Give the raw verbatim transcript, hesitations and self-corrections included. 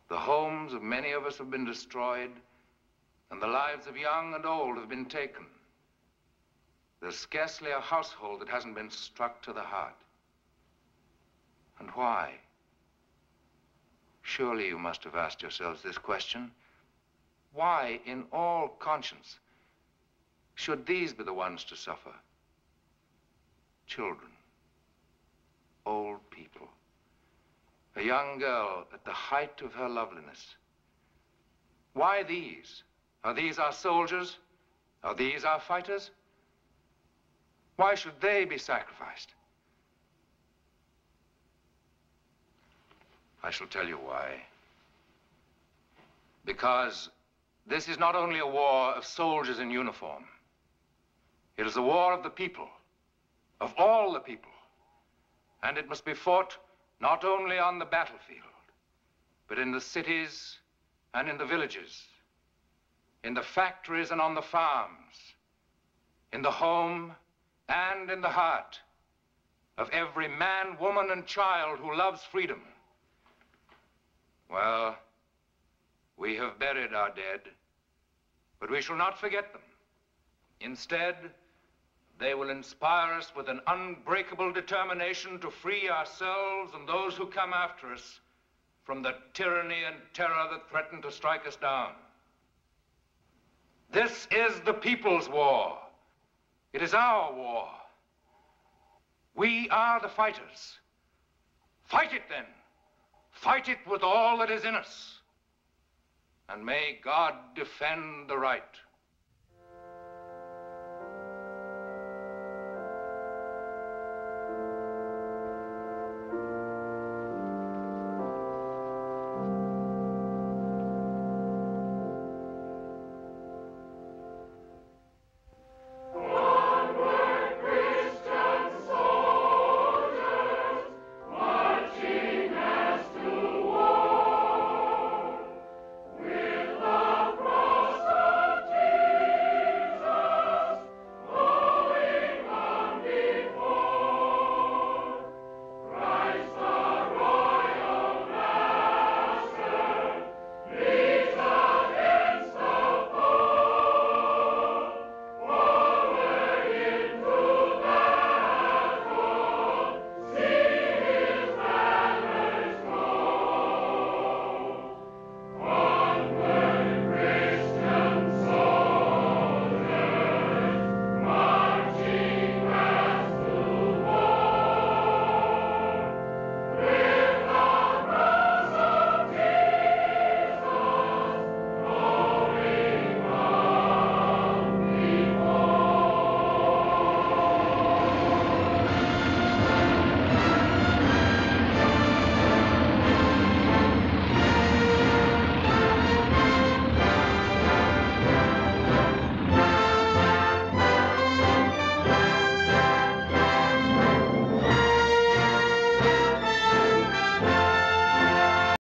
The homes of many of us have been destroyed, and the lives of young and old have been taken. There's scarcely a household that hasn't been struck to the heart. And why? Surely you must have asked yourselves this question. Why, in all conscience, should these be the ones to suffer? Children, old people, a young girl at the height of her loveliness. Why these? Are these our soldiers? Are these our fighters? Why should they be sacrificed? I shall tell you why. Because this is not only a war of soldiers in uniform. It is a war of the people, of all the people. And it must be fought not only on the battlefield, but in the cities and in the villages, in the factories and on the farms, in the home and in the heart of every man, woman, and child who loves freedom. Well, we have buried our dead, but we shall not forget them. Instead, they will inspire us with an unbreakable determination to free ourselves and those who come after us from the tyranny and terror that threaten to strike us down. This is the people's war. It is our war. We are the fighters. Fight it then. Fight it with all that is in us. And may God defend the right.